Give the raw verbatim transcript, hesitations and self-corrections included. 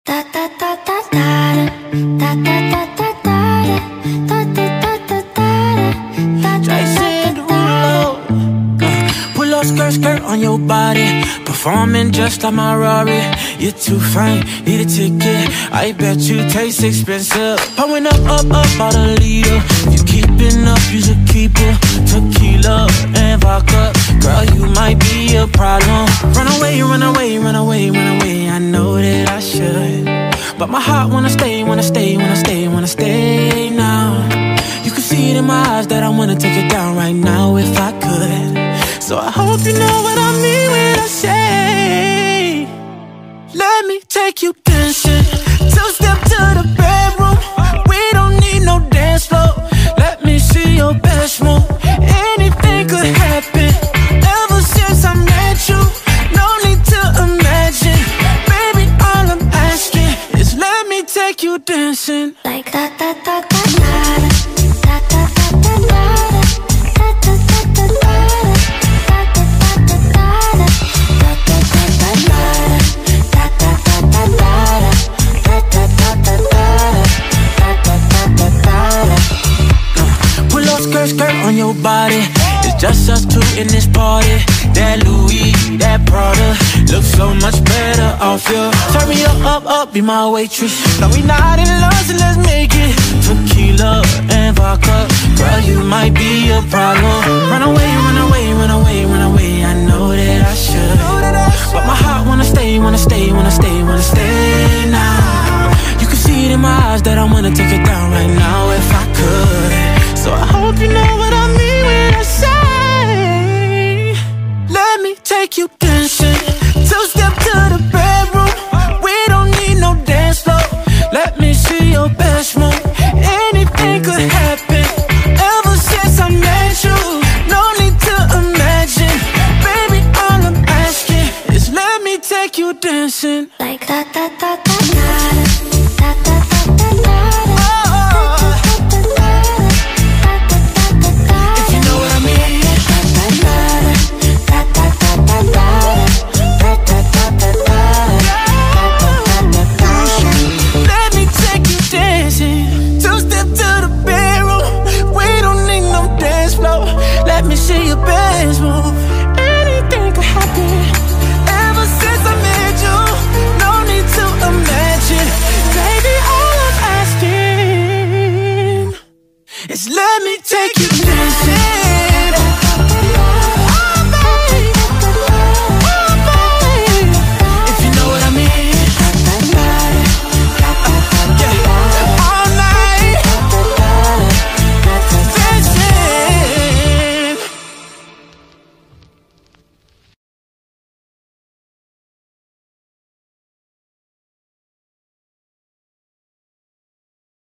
Skirt, skirt on your body, performing just like my Rari. You're too fine, need a ticket. I bet you taste expensive. Pouring up, up, up, out a liter. If you keeping up, you should keep it. Tequila and vodka, girl, you might be a problem. Run away, run away, run away, run away. I know that I should, but my heart wanna stay, wanna stay, wanna stay, wanna stay now. You can see it in my eyes that I wanna take it down right now if I could. So I hope you know what I mean when I say, let me take you dancing. Two-step to the bedroom. We don't need no dance floor. Let me see your best move. Anything could happen. Ever since I met you, no need to imagine. Baby, all I'm asking is let me take you dancing. Like da da da da da da da da da da. Skirt, skirt on your body. It's just us two in this party. That Louis, that Prada looks so much better off you. Turn me up, up, up, be my waitress. No, we not in love, so let's make it. Tequila and vodka, girl, you might be a problem. Run away, run away, run away, run away. I know that I should, but my heart wanna stay, wanna stay, wanna stay, wanna stay now. You can see it in my eyes that I wanna take it down right now if I could. So I hope you know what I mean when I say, let me take you dancing. Two-step to the bedroom. We don't need no dance floor. Let me see your best move. Anything could happen. Ever since I met you, no need to imagine. Baby, all I'm asking is let me take you dancing. Like da da da da da.